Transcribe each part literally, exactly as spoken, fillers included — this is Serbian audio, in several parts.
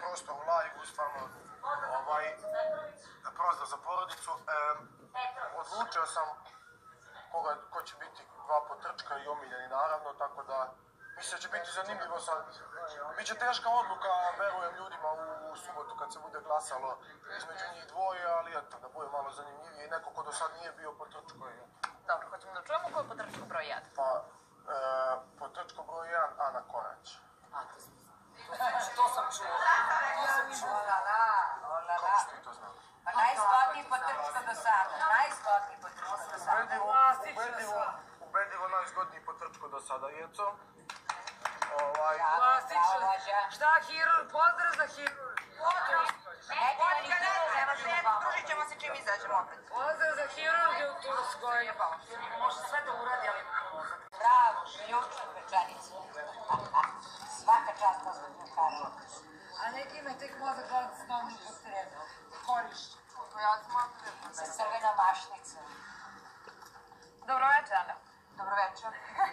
prostor u live-u, stvarno, ovaj, prostor za porodicu. Odlučio sam ko će biti dva potrčka i omiljeni naravno, tako da mislim da će biti zanimljivo sad. Biće teška odluka, verujem ljudima u subotu kad se bude glasalo između njih dvoje, ali eto, da bude malo zanimljivije i neko ko do sad nije bio potrčko. Dobro, hoćemo da čujemo ko je potrčko broj jedan? Pa, potrčko broj jedan, Ana Korać. A, to sam To sam čuo. To sam čuo. Olala, olala. Kako što ti to znam? Pa najzgodniji potrčko do sada. Najzgodniji potrčko do sada. Ubedljivo, ubedljivo najzgodniji potrčko do sada, Jeco. Klasično. Šta hirur, pozdrav za hirur. Neki na hirur, nema se ne vama. Družit ćemo se čim izađemo opet. Pozdrav za hirurgi u Turskoj. Može sve da uradi, ali bravo, ključna pečanica. Svaka čast poslednju karu. A neki ima tek mozak gledati s novim potrebom. Korišće. Sa crvenom mašnicom. Dobro večer, Ana. Dobro večer.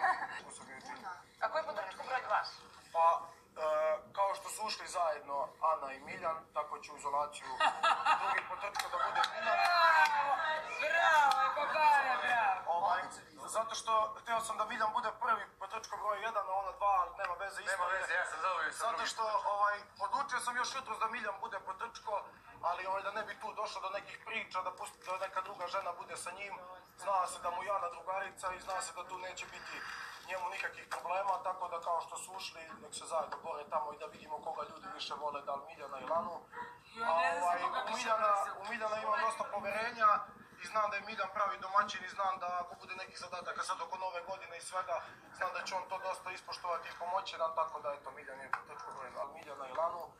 A koji je potrčko broj dva? Pa, kao što su ušli zajedno Ana i Miljan, tako će u izolaciju drugi potrčko da bude Miljan. Bravo, Babara, bravo. Zato što htio sam da Miljan bude prvi potrčko broj jedan, a ona dva nema veze isto. Nema veze, ja sam zadovoljio sa drugim. Zato što odlučio sam još jutros da Miljan bude potrčko, ali da ne bi tu došlo do nekih priča, da neka druga žena bude sa njim. Zna se da mu Jana drugarica i zna se da tu neće biti njemu nikakvih problema, tako da kao što su ušli, nek se zajedno bore tamo i da vidimo koga ljudi više vole, da li Miljana i Lanu. U Miljana imam dosta poverenja i znam da je Miljan pravi domaćin i znam da ako bude neki zadataka sad oko nove godine i svega, znam da će on to dosta ispoštovati i pomoći nam, tako da eto, Miljan je potrčko broj, ali Miljana i Lanu.